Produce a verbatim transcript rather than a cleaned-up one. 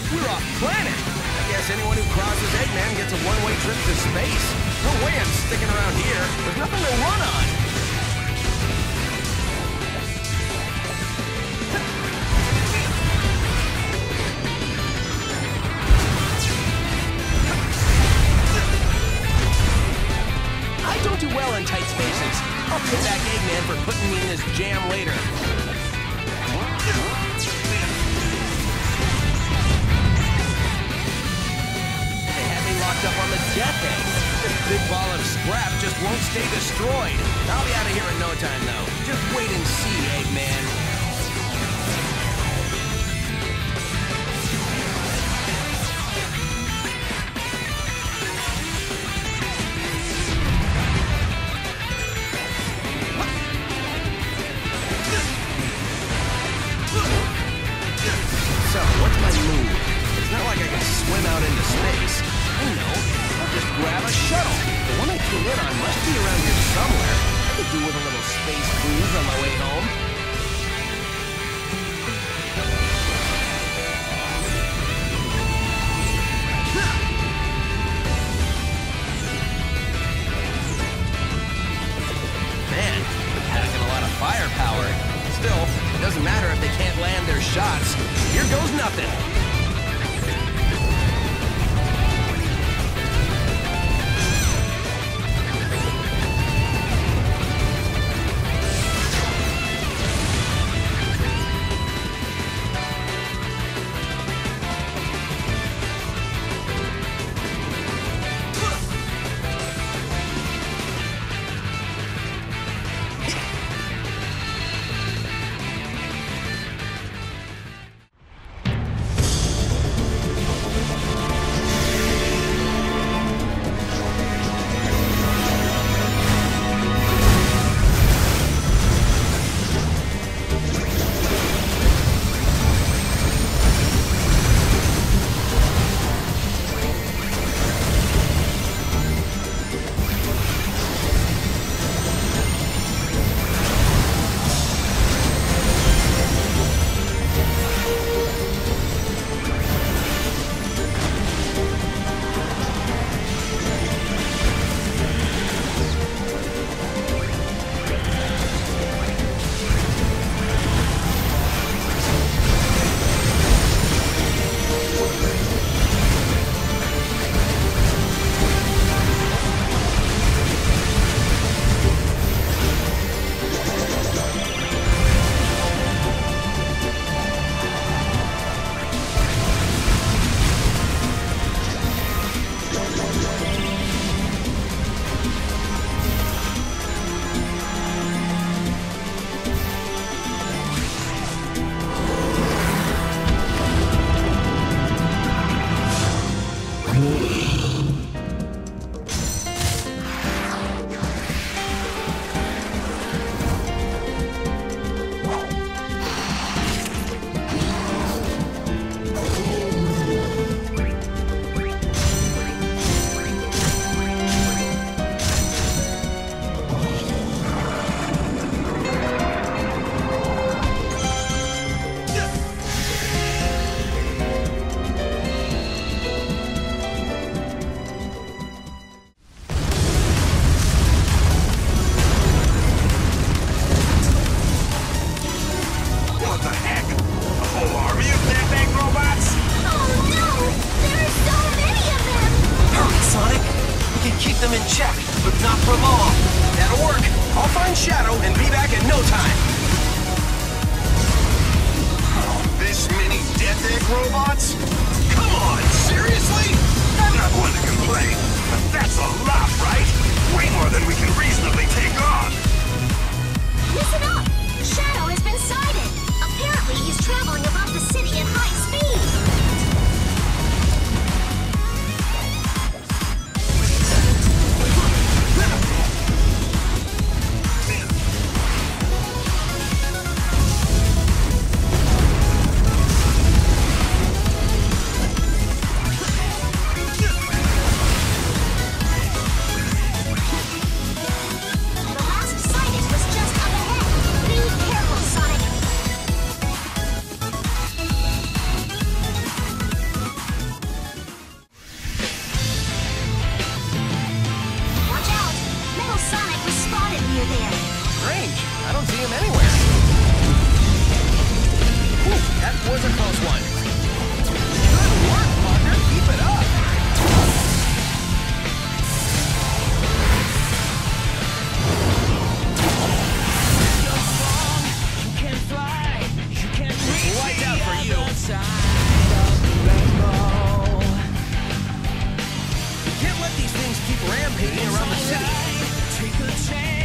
We're off planet. I guess anyone who crosses Eggman gets a one-way trip to space. No way I'm sticking around here. There's nothing to run on. I don't do well in tight spaces. I'll pay back Eggman for putting me in this jam later. Locked up on the death egg. This big ball of scrap just won't stay destroyed. I'll be out of here in no time, though. Just wait and see, Eggman. So, what's my move? It's not like I can swim out into space. I know. I'll just grab a shuttle. The one I came in on must be around here somewhere. I could do with a little space cruise on my way home. Man, they're packing a lot of firepower. Still, it doesn't matter if they can't land their shots. Here goes nothing. Shadow and be back in no time. This many Death Egg robots? Come on, seriously? I'm not one to complain, but that's a lot, right? Way more than we can reasonably take on. Listen up! Shadow has been sighted. Apparently he's traveling above the city at high speed. Can't let these things keep rampaging around the city. Take a chance.